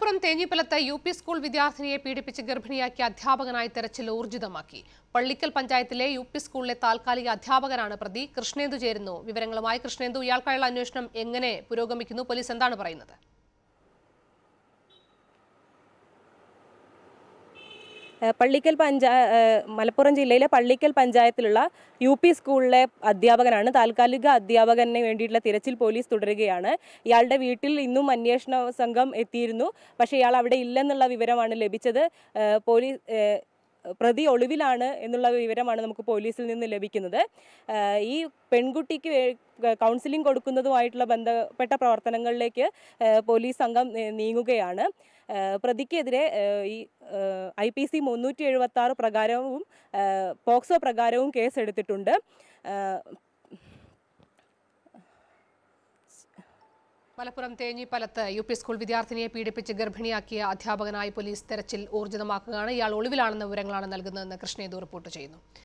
മലപ്പുറം തേഞ്ഞിപ്പലത്ത് UP. School വിദ്യാർത്ഥിനിയെ പീഡിപ്പിച്ച് ഗർഭിണിയാക്കിയ അധ്യാപകനായി തെരച്ചിൽ ഊർജിതമാക്കി. പള്ളിക്കൽ പഞ്ചായത്തിലെ യു.പി. സ്കൂളിലെ താൽക്കാലിക അധ്യാപകനാണ് പ്രതി. കൃഷ്ണേന്ദു ചേരുന്നു വിവരങ്ങളുമായി. കൃഷ്ണേന്ദു, ഇയാൾക്കായുള്ള അന്വേഷണം എങ്ങനെ പുരോഗമിക്കുന്നു? പോലീസ് എന്താണ് പറയുന്നത്? മലപ്പുറം ജില്ലയിലെ പള്ളിക്കൽ പഞ്ചായത്തിലുള്ള യു.പി. സ്കൂളിലെ അധ്യാപകനാണ്. താൽക്കാലിക അധ്യാപകന് വേണ്ടിയിട്ടുള്ള തിരച്ചിൽ പോലീസ് തുടരുകയാണ്. ഇയാളുടെ വീട്ടിൽ ഇന്നും അന്വേഷണ സംഘം എത്തിയിരുന്നു. പക്ഷേ ഇയാൾ അവിടെ ഇല്ലെന്നുള്ള വിവരമാണ് ലഭിച്ചത്. പ്രതി ഒളിവിലാണ് എന്നുള്ള വിവരമാണ് നമുക്ക് പോലീസിൽ നിന്ന് ലഭിക്കുന്നത്. ഈ പെൺകുട്ടിക്ക് കൗൺസിലിംഗ് കൊടുക്കുന്നതുമായിട്ടുള്ള ബന്ധപ്പെട്ട പ്രവർത്തനങ്ങളിലേക്ക് പോലീസ് സംഘം നീങ്ങുകയാണ്. പ്രതിക്കെതിരെ ഈ IPC 376 പ്രകാരവും പോക്സോ പ്രകാരവും കേസെടുത്തിട്ടുണ്ട്. മലപ്പുറം തേഞ്ഞിപ്പലത്ത് യു.പി. സ്കൂൾ വിദ്യാർത്ഥിനിയെ പീഡിപ്പിച്ച് ഗർഭിണിയാക്കിയ അധ്യാപകനായി പോലീസ് തെരച്ചിൽ ഊർജിതമാക്കുകയാണ്. ഇയാൾ ഒളിവിലാണെന്ന വിവരങ്ങളാണ് നൽകുന്നതെന്ന് കൃഷ്ണേന്ദു റിപ്പോർട്ട് ചെയ്യുന്നു.